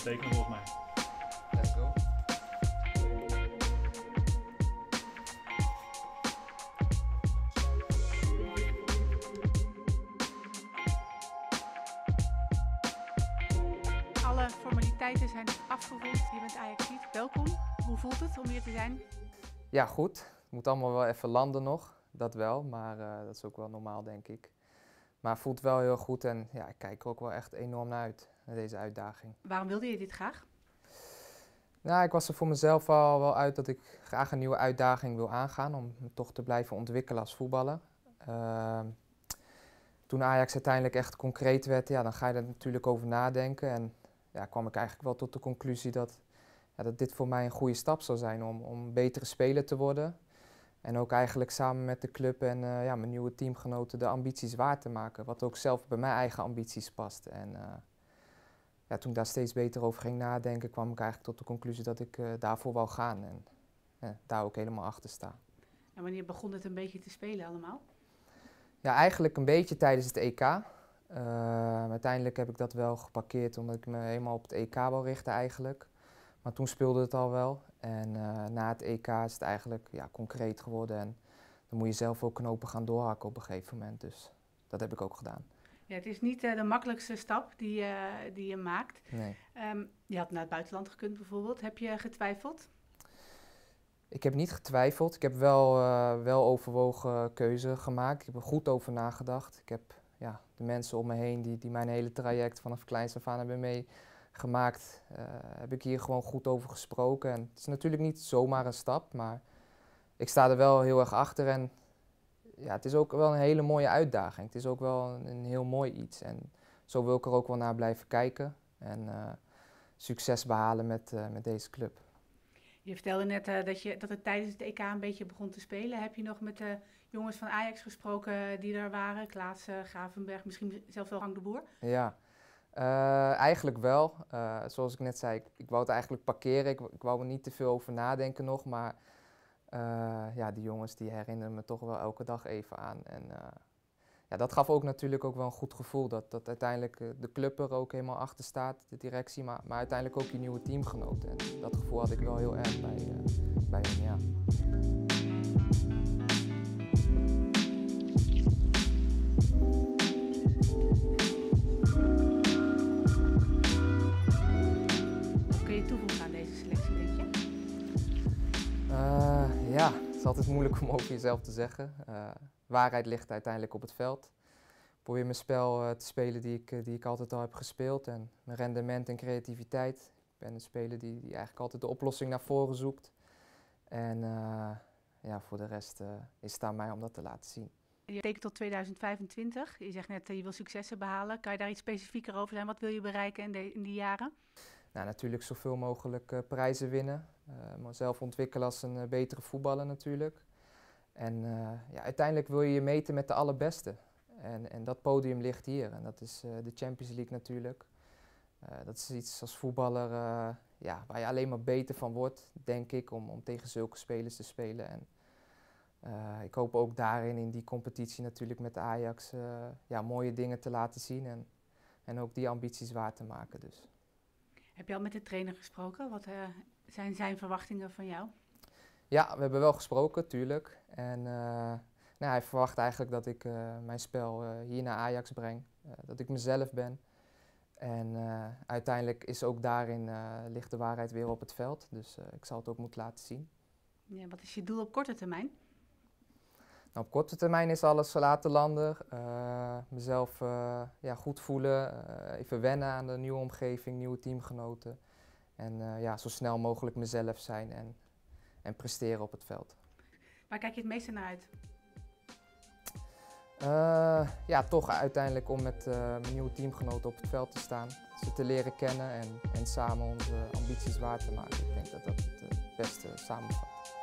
uitstekend volgens mij. Let's go. Alle formaliteiten zijn afgerond. Je bent Ajaxiet. Welkom. Hoe voelt het om hier te zijn? Ja, goed. Het moet allemaal wel even landen nog. Dat wel, maar dat is ook wel normaal, denk ik. Maar het voelt wel heel goed en ja, ik kijk er ook wel echt enorm naar uit, naar deze uitdaging. Waarom wilde je dit graag? Nou, ik was er voor mezelf al wel uit dat ik graag een nieuwe uitdaging wil aangaan om me toch te blijven ontwikkelen als voetballer. Toen Ajax uiteindelijk echt concreet werd, ja, dan ga je er natuurlijk over nadenken. En ja, kwam ik eigenlijk wel tot de conclusie dat dit voor mij een goede stap zou zijn om betere speler te worden. En ook eigenlijk samen met de club en mijn nieuwe teamgenoten de ambities waar te maken. Wat ook zelf bij mijn eigen ambities past. En toen ik daar steeds beter over ging nadenken, kwam ik eigenlijk tot de conclusie dat ik daarvoor wou gaan. En daar ook helemaal achter sta. En wanneer begon het een beetje te spelen allemaal? Ja, eigenlijk een beetje tijdens het EK. Uiteindelijk heb ik dat wel geparkeerd omdat ik me helemaal op het EK wou richten eigenlijk. Maar toen speelde het al wel. En na het EK is het eigenlijk concreet geworden. En dan moet je zelf ook knopen gaan doorhakken op een gegeven moment. Dus dat heb ik ook gedaan. Ja, het is niet de makkelijkste stap die je maakt. Nee. Je had naar het buitenland gekund bijvoorbeeld. Heb je getwijfeld? Ik heb niet getwijfeld. Ik heb wel overwogen keuze gemaakt. Ik heb er goed over nagedacht. Ik heb de mensen om me heen die mijn hele traject vanaf kleins af aan hebben meegemaakt, heb ik hier gewoon goed over gesproken. En het is natuurlijk niet zomaar een stap, maar ik sta er wel heel erg achter. En ja, het is ook wel een hele mooie uitdaging. Het is ook wel een heel mooi iets. En zo wil ik er ook wel naar blijven kijken. En succes behalen met deze club. Je vertelde net dat het tijdens het EK een beetje begon te spelen. Heb je nog met de jongens van Ajax gesproken die er waren? Klaas, Gravenberg, misschien zelfs wel Frank de Boer? Ja, eigenlijk wel. Zoals ik net zei, ik wou het eigenlijk parkeren. Ik wou er niet te veel over nadenken nog. Maar die jongens die herinneren me toch wel elke dag even aan. En dat gaf ook natuurlijk ook wel een goed gevoel. Dat uiteindelijk de club er ook helemaal achter staat, de directie. Maar uiteindelijk ook je nieuwe teamgenoten. En dat gevoel had ik wel heel erg bij hen, ja. Wat kun je toevoegen aan deze selectie, denk je? Het is altijd moeilijk om over jezelf te zeggen. Waarheid ligt uiteindelijk op het veld. Ik probeer mijn spel te spelen die ik altijd al heb gespeeld. En mijn rendement en creativiteit. Ik ben een speler die eigenlijk altijd de oplossing naar voren zoekt. En voor de rest is het aan mij om dat te laten zien. Je tekent tot 2025. Je zegt net je wil successen behalen. Kan je daar iets specifieker over zijn? Wat wil je bereiken in die jaren? Nou, natuurlijk zoveel mogelijk prijzen winnen. Mezelf ontwikkelen als een betere voetballer natuurlijk. En uiteindelijk wil je je meten met de allerbeste. En dat podium ligt hier. En dat is de Champions League natuurlijk. Dat is iets als voetballer waar je alleen maar beter van wordt, denk ik, om tegen zulke spelers te spelen. En ik hoop ook daarin, in die competitie natuurlijk met Ajax, mooie dingen te laten zien. En ook die ambities waar te maken. Dus. Heb je al met de trainer gesproken? Wat zijn zijn verwachtingen van jou? Ja, we hebben wel gesproken, tuurlijk. En hij verwacht eigenlijk dat ik mijn spel hier naar Ajax breng. Dat ik mezelf ben. En uiteindelijk is ook daarin ligt de waarheid weer op het veld. Dus ik zal het ook moeten laten zien. Ja, wat is je doel op korte termijn? Nou, op korte termijn is alles laten landen. Mezelf goed voelen. Even wennen aan de nieuwe omgeving, nieuwe teamgenoten. En zo snel mogelijk mezelf zijn en presteren op het veld. Waar kijk je het meeste naar uit? Toch uiteindelijk om met mijn nieuwe teamgenoten op het veld te staan. Ze te leren kennen en samen onze ambities waar te maken. Ik denk dat dat het beste samenvat.